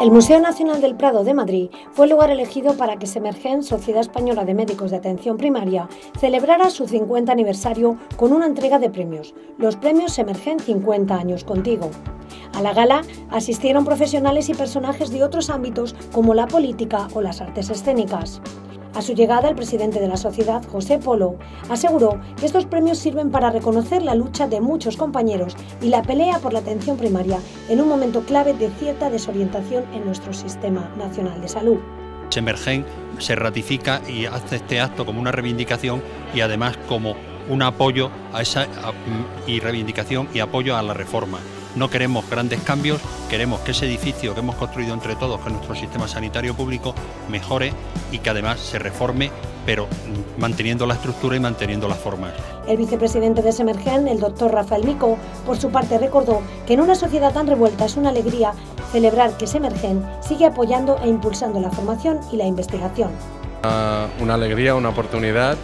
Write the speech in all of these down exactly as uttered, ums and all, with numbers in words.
El Museo Nacional del Prado de Madrid fue el lugar elegido para que Semergen, Sociedad Española de Médicos de Atención Primaria, celebrara su cincuenta aniversario con una entrega de premios, los premios Semergen cincuenta años contigo. A la gala asistieron profesionales y personajes de otros ámbitos como la política o las artes escénicas. A su llegada, el presidente de la sociedad, José Polo, aseguró que estos premios sirven para reconocer la lucha de muchos compañeros y la pelea por la atención primaria en un momento clave de cierta desorientación en nuestro Sistema Nacional de Salud. Semergen se ratifica y hace este acto como una reivindicación y además como un apoyo a esa a, y reivindicación y apoyo a la reforma. No queremos grandes cambios, queremos que ese edificio que hemos construido entre todos, que nuestro sistema sanitario público mejore y que además se reforme, pero manteniendo la estructura y manteniendo las formas. El vicepresidente de Semergen, el doctor Rafael Micó, por su parte recordó que en una sociedad tan revuelta es una alegría celebrar que Semergen sigue apoyando e impulsando la formación y la investigación. Una, una alegría, una oportunidad.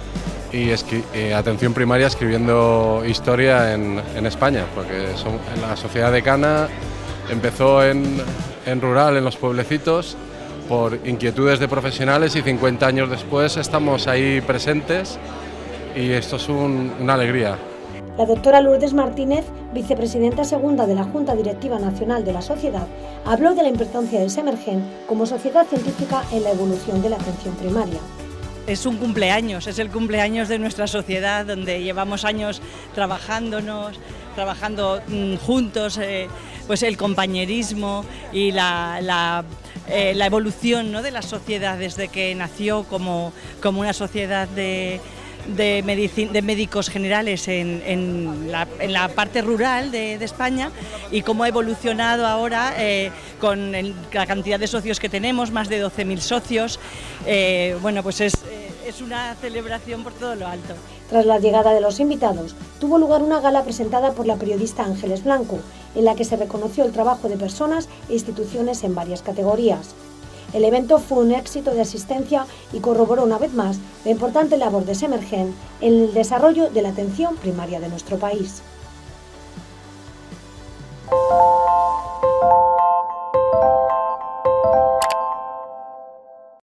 Y eh, atención primaria escribiendo historia en, en España, porque son, en la sociedad decana empezó en, en rural, en los pueblecitos, por inquietudes de profesionales y cincuenta años después estamos ahí presentes y esto es un, una alegría. La doctora Lourdes Martínez, vicepresidenta segunda de la Junta Directiva Nacional de la Sociedad, habló de la importancia de Semergen como sociedad científica en la evolución de la atención primaria. Es un cumpleaños, es el cumpleaños de nuestra sociedad donde llevamos años trabajándonos, trabajando mmm, juntos, eh, pues el compañerismo y la, la, eh, la evolución, ¿no?, de la sociedad desde que nació como, como una sociedad de, de, de médicos generales en, en, la, en la parte rural de, de España y cómo ha evolucionado ahora eh, con el, la cantidad de socios que tenemos, más de doce mil socios. Eh, bueno, pues es, eh, es una celebración por todo lo alto. Tras la llegada de los invitados, tuvo lugar una gala presentada por la periodista Ángeles Blanco, en la que se reconoció el trabajo de personas e instituciones en varias categorías. El evento fue un éxito de asistencia y corroboró una vez más la importante labor de Semergen en el desarrollo de la atención primaria de nuestro país.